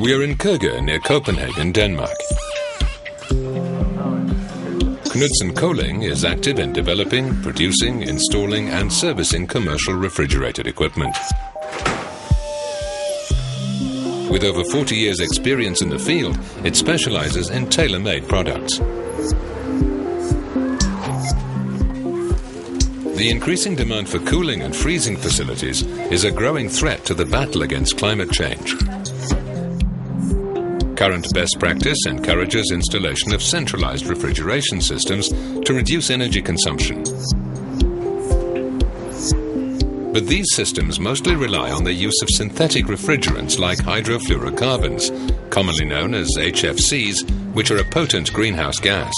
We are in Køge near Copenhagen, Denmark. Knudsen Koling is active in developing, producing, installing and servicing commercial refrigerated equipment. With over 40 years' experience in the field, it specializes in tailor-made products. The increasing demand for cooling and freezing facilities is a growing threat to the battle against climate change. Current best practice encourages installation of centralized refrigeration systems to reduce energy consumption. But these systems mostly rely on the use of synthetic refrigerants like hydrofluorocarbons, commonly known as HFCs, which are a potent greenhouse gas.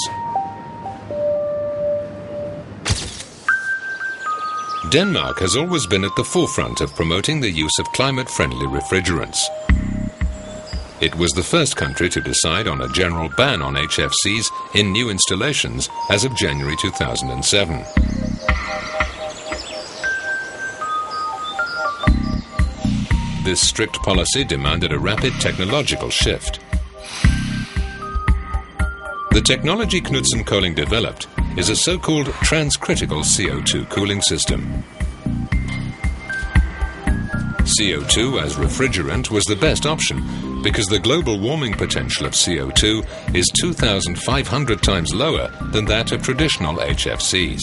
Denmark has always been at the forefront of promoting the use of climate-friendly refrigerants. It was the first country to decide on a general ban on HFCs in new installations as of January 2007. This strict policy demanded a rapid technological shift. The technology Knudsen Koling developed is a so-called transcritical CO2 cooling system. CO2 as refrigerant was the best option because the global warming potential of CO2 is 2,500 times lower than that of traditional HFCs.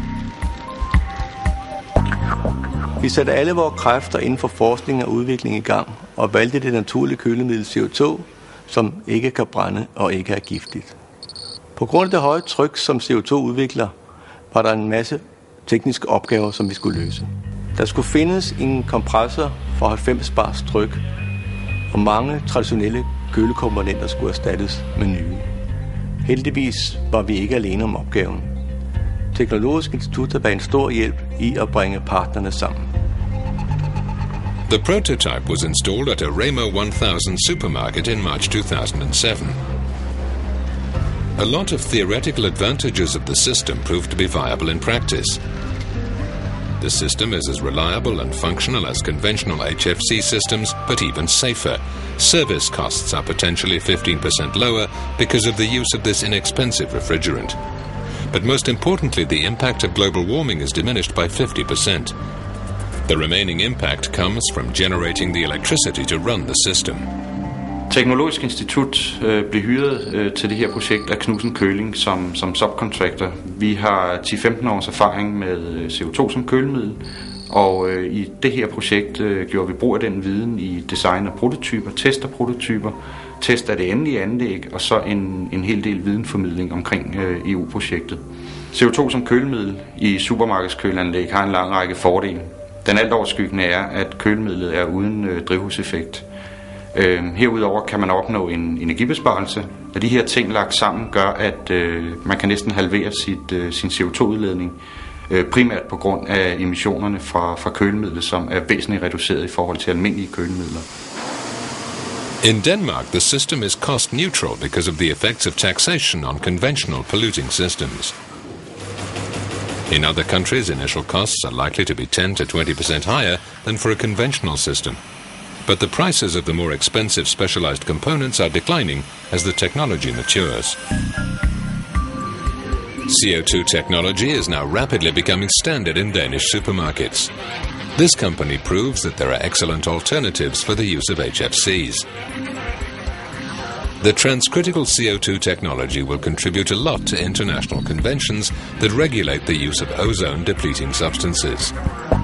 Vi satte alle vores kræfter inden for forskning og udvikling i gang og valgte det naturlige kølemiddel CO2, som ikke kan brænde og ikke er giftigt. På grund af det høje tryk, som CO2 udvikler, var der en masse tekniske opgaver, som vi skulle løse. Der skulle findes en kompressor for 90 bars tryk, og mange traditionelle kølekomponenter skulle erstattes med nye. Heldigvis var vi ikke alene om opgaven. Teknologisk Institut har været en stor hjælp i at bringe partnerne sammen. The prototype was installed at a Remo 1000 supermarket in March 2007. A lot of theoretical advantages of the system proved to be viable in practice. The system is as reliable and functional as conventional HFC systems, but even safer. Service costs are potentially 15% lower because of the use of this inexpensive refrigerant. But most importantly, the impact of global warming is diminished by 50%. The remaining impact comes from generating the electricity to run the system. Teknologisk Institut blev hyret til det her projekt af Knudsen Koling som subcontractor. Vi har 10-15 års erfaring med CO2 som kølemiddel, og i det her projekt gjorde vi brug af den viden i design af prototyper, test af prototyper, test af det endelige anlæg, og så en hel del videnformidling omkring EU-projektet. CO2 som kølemiddel i supermarkedskøleanlæg har en lang række fordele. Den altoverskyggende er, at kølemidlet er uden drivhuseffekt. Herudover kan man opnå en energibesparelse, og de her ting lagt sammen gør, at man kan næsten halvere sin CO2-udledning, primært på grund af emissionerne fra kølemidlet, som er væsentligt reduceret i forhold til almindelige kølemidler. In Denmark, the system is cost neutral because of the effects of taxation on conventional polluting systems. In other countries, initial costs are likely to be 10 to 20% higher than for a conventional system. But the prices of the more expensive specialized components are declining as the technology matures. CO2 technology is now rapidly becoming standard in Danish supermarkets. This company proves that there are excellent alternatives for the use of HFCs. The transcritical CO2 technology will contribute a lot to international conventions that regulate the use of ozone-depleting substances.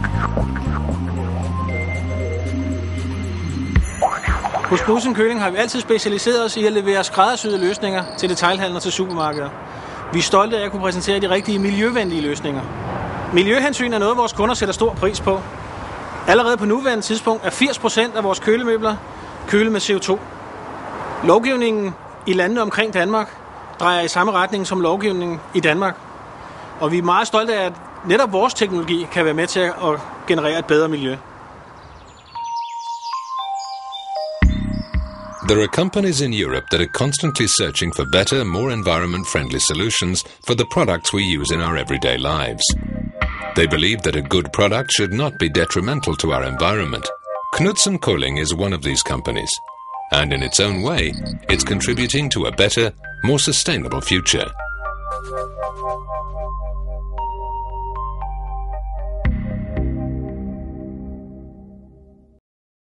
Hos Knudsen Koling har vi altid specialiseret os i at levere skræddersyede løsninger til detailhandel og til supermarkeder. Vi er stolte af at kunne præsentere de rigtige miljøvenlige løsninger. Miljøhensyn er noget, vores kunder sætter stor pris på. Allerede på nuværende tidspunkt er 80% af vores kølemøbler kølet med CO2. Lovgivningen i landene omkring Danmark drejer i samme retning som lovgivningen i Danmark. Og vi er meget stolte af, at netop vores teknologi kan være med til at generere et bedre miljø. There are companies in Europe that are constantly searching for better, more environment-friendly solutions for the products we use in our everyday lives. They believe that a good product should not be detrimental to our environment. Knudsen Koling is one of these companies. and in its own way, it's contributing to a better, more sustainable future.